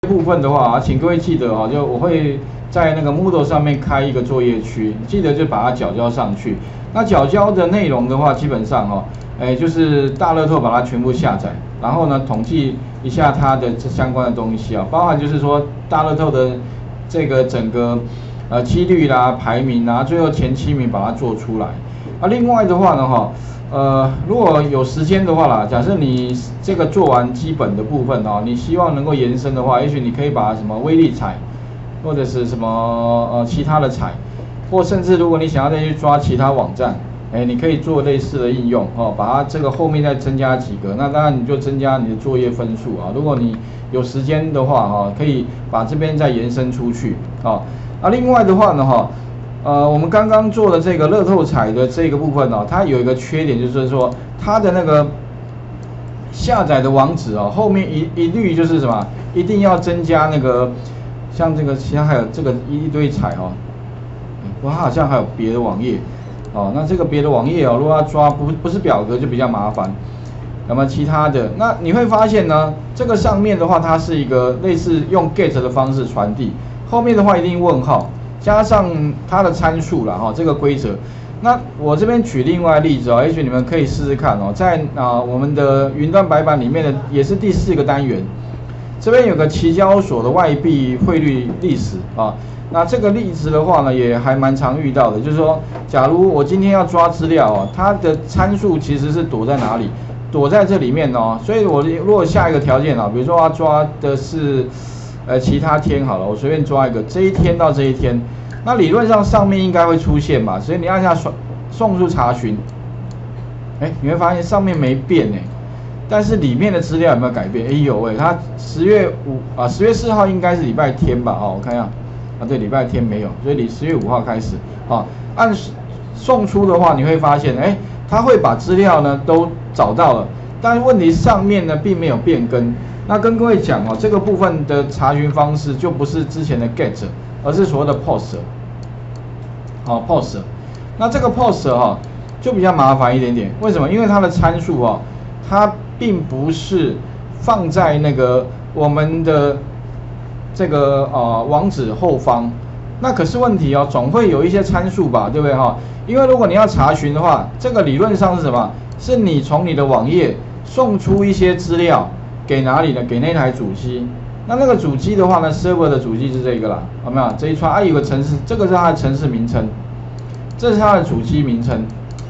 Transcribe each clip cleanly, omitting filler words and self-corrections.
部分的话啊，请各位记得啊，就我会在那个 Moodle 上面开一个作业区，记得就把它缴交上去。那缴交的内容的话，基本上哈，就是大乐透把它全部下载，然后呢统计一下它的相关的东西啊，包含就是说大乐透的这个整个几率啦、排名啊，最后前7名把它做出来。啊，另外的话呢哈。如果有时间的话啦，假设你这个做完基本的部分哦，你希望能够延伸的话，也许你可以把什么威力彩，或者是什么其他的彩，或甚至如果你想要再去抓其他网站，你可以做类似的应用哦，把它这个后面再增加几个，那当然你就增加你的作业分数啊。如果你有时间的话哈，可以把这边再延伸出去啊。那另外的话呢哈。我们刚刚做的这个乐透彩的这个部分哦，它有一个缺点，就是说它的那个下载的网址哦，后面一律就是什么，一定要增加那个，像这个其他还有这个一堆彩哦，它好像还有别的网页哦，那这个别的网页哦，如果要抓不是表格就比较麻烦。那么其他的，那你会发现呢，这个上面的话，它是一个类似用 get 的方式传递，后面的话一定问号。加上它的参数啦，哈，这个规则。那我这边举另外例子哦，也许你们可以试试看哦，在我们的云端白板里面的也是第4个单元，这边有个期交所的外币汇率历史啊。那这个例子的话呢，也还蛮常遇到的，就是说，假如我今天要抓资料哦，它的参数其实是躲在哪里？躲在这里面哦。所以我如果下一个条件啊，比如说要抓的是其他天好了，我随便抓一个，这一天到这一天。那理论上上面应该会出现嘛，所以你按下送出查询，你会发现上面没变但是里面的资料有没有改变？有它10月4号应该是礼拜天吧？我看一下，对，礼拜天没有，所以10月5号开始按送出的话，你会发现它会把资料呢都找到了，但是问题上面呢并没有变更。那跟各位讲这个部分的查询方式就不是之前的 get。而是所谓的 post，post， 那这个 post 就比较麻烦一点点。为什么？因为它的参数它并不是放在那个我们的这个网址后方。那可是问题总会有一些参数吧，对不对因为如果你要查询的话，这个理论上是什么？是你从你的网页送出一些资料给哪里呢？给那台主机。那个主机的话呢 ，server 的主机是这个啦，有没有？这一串有个程式，这个是它的程式名称，这是它的主机名称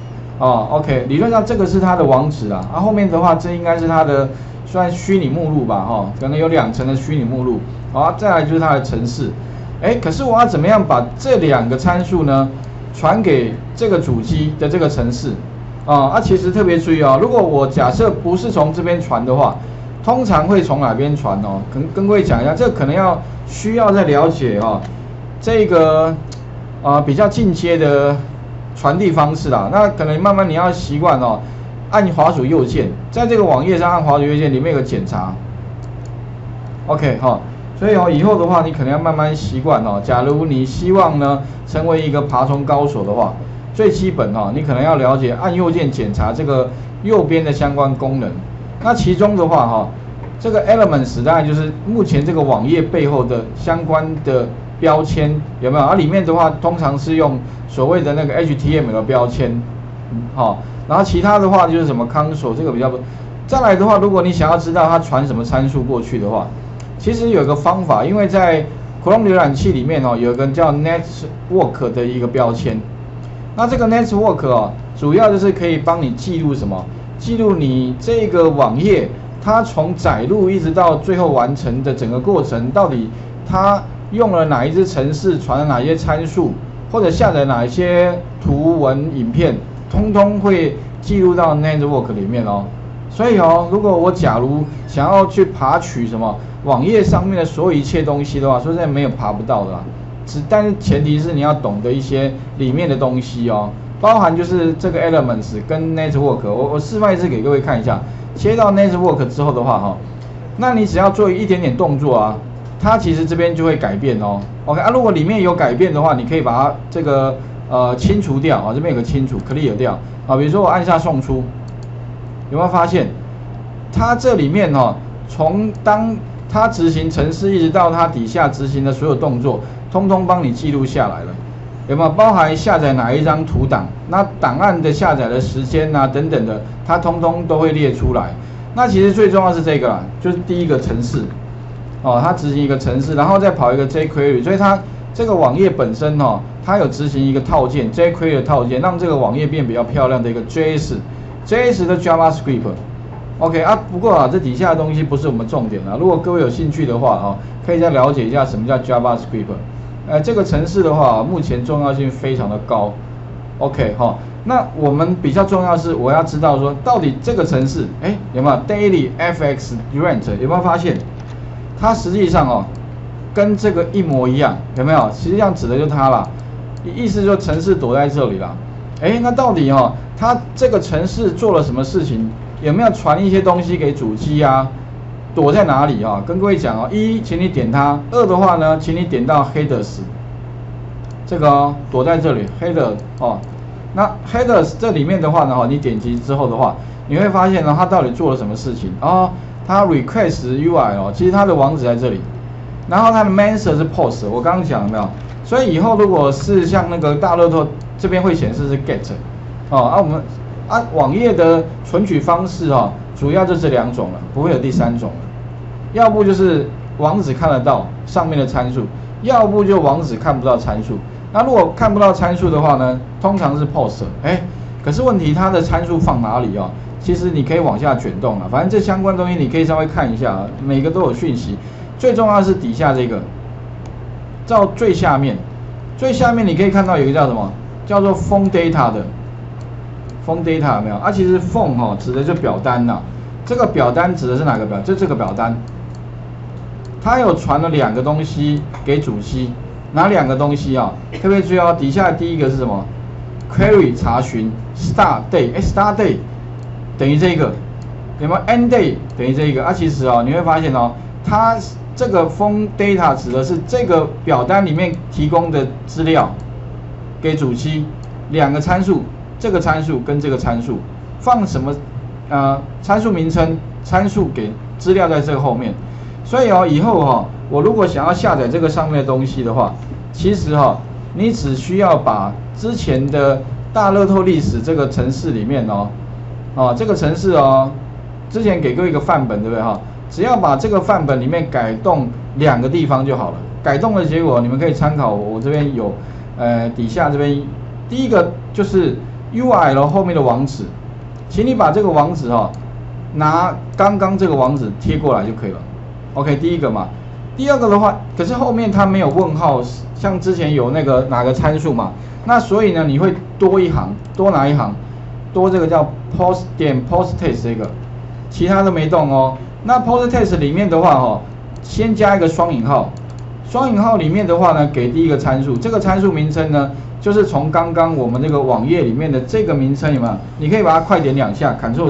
，OK， 理论上这个是它的网址啦，后面的话这应该是它的算虚拟目录吧，可能有2层的虚拟目录，再来就是它的程式，可是我要怎么样把这2个参数呢传给这个主机的这个程式其实特别注意如果我假设不是从这边传的话。通常会从哪边传跟各位讲一下，这可能需要再了解这个比较进阶的传递方式啦。那可能慢慢你要习惯按滑鼠右键，在这个网页上按滑鼠右键，里面有个检查。OK 所以以后的话，你可能要慢慢习惯假如你希望呢成为一个爬虫高手的话，最基本你可能要了解按右键检查这个右边的相关功能。那其中的话这个 elements 当然就是目前这个网页背后的相关的标签有没有？里面的话通常是用所谓的那个 HTML 的标签，然后其他的话就是什么 console 这个比较。再来的话，如果你想要知道它传什么参数过去的话，其实有一个方法，因为在 Chrome 浏览器里面有一个叫 network 的一个标签。那这个 network 主要就是可以帮你记录什么？记录你这个网页，它从载入一直到最后完成的整个过程，到底它用了哪一支程式，传了哪些参数，或者下载哪一些图文影片，通通会记录到 network 里面所以如果我假如想要去爬取什么网页上面的所有一切东西的话，说实在没有爬不到的啦。但是前提是你要懂得一些里面的东西包含就是这个 elements 跟 network， 我示范一次给各位看一下。切到 network 之后的话那你只要做一点点动作它其实这边就会改变OK 如果里面有改变的话，你可以把它这个清除掉这边有个清除 clear 掉比如说我按下送出，有没有发现它这里面从当它执行程式一直到它底下执行的所有动作，通通帮你记录下来了。有没有包含下载哪一张图档？那档案的下载的时间啊等等的，它通通都会列出来。那其实最重要是这个啦，就是第一个程式，哦，它执行一个程式，然后再跑一个 jQuery， 所以它这个网页本身哦，它有执行一个套件 jQuery 的套件，让这个网页变比较漂亮的一个 JS 的 JavaScript。OK 啊，不过啊，这底下的东西不是我们重点啊。如果各位有兴趣的话啊，可以再了解一下什么叫 JavaScript。这个程式的话，目前重要性非常的高。OK 哈，那我们比较重要是我要知道说，到底这个程式，有没有 Daily FX Rent 有没有发现？它实际上哦，跟这个一模一样，有没有？实际上指的就是它啦，意思就是程式躲在这里啦。那到底哦，它这个程式做了什么事情？有没有传一些东西给主机啊？躲在哪里啊？跟各位讲哦，一，请你点它；二的话呢，请你点到 headers， 这个哦，躲在这里 header 哦。那 headers 这里面的话呢，你点击之后的话，你会发现呢，它到底做了什么事情哦？它 request UI 哦，其实它的网址在这里，然后它的 method 是 post， 我刚刚讲了没有？所以以后如果是像那个大乐透这边会显示是 get 哦，我们网页的存取方式哦，主要就这两种了，不会有第三种了。要不就是网址看得到上面的参数，要不就网址看不到参数。那如果看不到参数的话呢，通常是 post。可是问题它的参数放哪里啊？其实你可以往下卷动啊，反正这相关东西你可以稍微看一下啊，每个都有讯息。最重要的是底下这个，到最下面你可以看到有一个叫什么，叫做 Phone Data 的 Phone Data 有没有？其实 Phone 指的就表单呐。这个表单指的是哪个表？就这个表单。它有传了两个东西给主机，哪两个东西啊？特别注意哦，底下第一个是什么 ？Query 查询 Start Day，Start Day 等于这个，有没有 End Day 等于这个？其实你会发现它这个 Phone Data 指的是这个表单里面提供的资料给主机两个参数，这个参数跟这个参数放什么参数名称、参数给资料在这个后面。所以以后我如果想要下载这个上面的东西的话，其实你只需要把之前的大乐透历史这个程式里面这个程式之前给各位一个范本，对不对只要把这个范本里面改动两个地方就好了。改动的结果你们可以参考我这边有底下这边第一个就是 URL 后面的网址，请你把这个网址拿刚刚这个网址贴过来就可以了。OK， 第一个嘛，第二个的话，可是后面它没有问号，像之前有那个哪个参数嘛，那所以呢，你会多一行，多哪一行？多这个叫 post test 这个，其他都没动哦。那 post test 里面的话先加一个双引号，双引号里面的话呢，给第一个参数，这个参数名称呢，就是从刚刚我们这个网页里面的这个名称有没有？你可以把它快点两下 ，Ctrl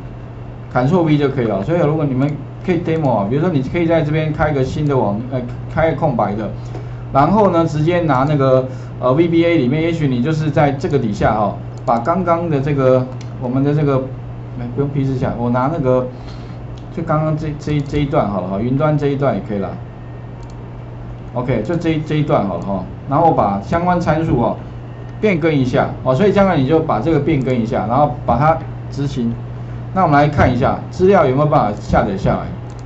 C，Ctrl V 就可以了。所以如果你们可以 demo 比如说你可以在这边开一个新的开个空白的，然后呢直接拿那个VBA 里面，也许你就是在这个底下把刚刚的这个我们的这个不用批示下，我拿那个就刚刚这一段好了云端这一段也可以了。OK， 就这一段好了然后把相关参数变更一下所以将来你就把这个变更一下，然后把它执行。那我们来看一下资料有没有办法下载下来。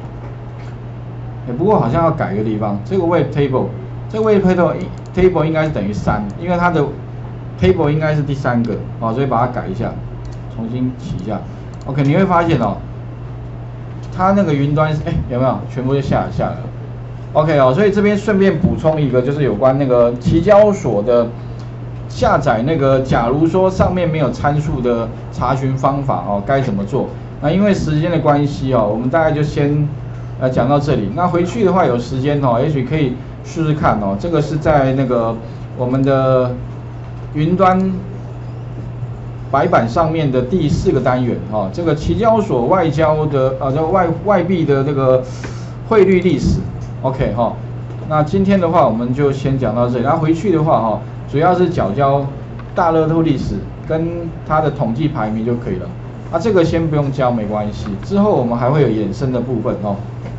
不过好像要改一个地方，这个 Web Table， 这个 Web Table 应该是等于3，因为它的 Table 应该是第3个所以把它改一下，重新起一下。OK， 你会发现它那个云端有没有全部就下来了。OK 所以这边顺便补充一个，就是有关那个期交所的下载那个，假如说上面没有参数的查询方法该怎么做？那因为时间的关系我们大概就先讲到这里。那回去的话有时间也许可以试试看这个是在那个我们的云端白板上面的第4个单元这个期交所外交的外币的这个汇率历史。OK 那今天的话我们就先讲到这里。然后回去的话主要是缴交大乐透历史跟它的统计排名就可以了。这个先不用教没关系，之后我们还会有衍生的部分